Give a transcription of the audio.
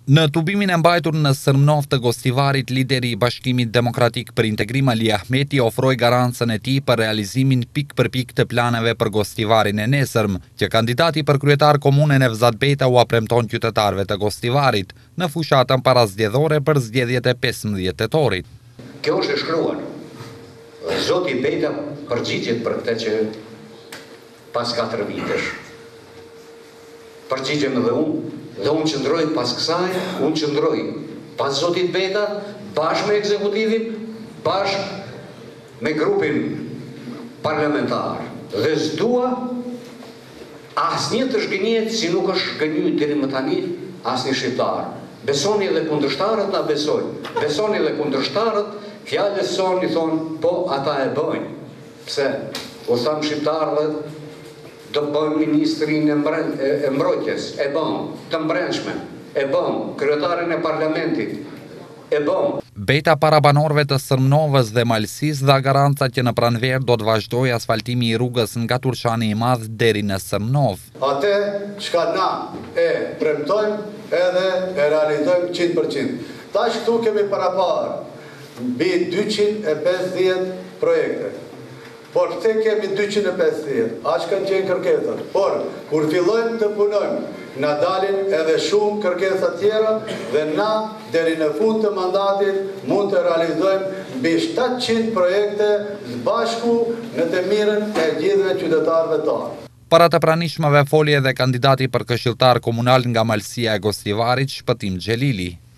Në tubimin e mbajtur në Sërmnov të Gostivarit, lideri i Bashkimit Demokratik për Integrim Ali Ahmeti ofroi garancën e tij për realizimin pik për pik të planeve për Gostivarin e nesërm, që kandidati për kryetar komune Nevzat Beta u premton qytetarëve të Gostivarit në fushatën parazgjedhore për zgjedhjet e 15 tetorit. Kjo është e shkruar. Zoti Beta përgjigjet për këtë që pas 4 vitesh. Përgjigjem edhe unë. Dhe unë qëndroj pas kësaj, unë qëndroj pas zotit Beta, bashkë me ekzekutivin, bashkë me grupin parlamentar. Dhe s'dua asnjë të shgënjet si nuk është shgënjur deri më tani asnjë shqiptar. Besoni edhe kundërshtarët na besojnë. Besoni edhe kundërshtarët, fjalës son i thonë, po ata e bëjnë. Pse? U thamë shqiptarëve, do bëjmë ministrin e mbrojtjes, e bëm, të mbrëmshme, e bëm, kryetarin e parlamentit, e bëm. Beta para banorëve të Sërmnovës dhe Malësisë dha garanca që në pranverë do të vazhdojë asfaltimi i rrugës nga Turqani i Madh deri në Sërmnov. Atë çka na e premtojmë edhe e realizojmë 100%. Tash këtu kemi paraparë mbi 250 projekte. Por këte kemi 250, aq kanë qenë kërkesat. Por, kur fillojmë të punojmë, na dalin edhe shumë kërkesa tjera dhe na, deri në fund të mandatit, mund të realizojmë mbi 700 projekte bashku në të mirën e gjithëve qytetarëve tanë. Para të pranishmëve foli edhe kandidati për këshilltar komunal nga Malësia e Gostivarit, Shpëtim Xhelili.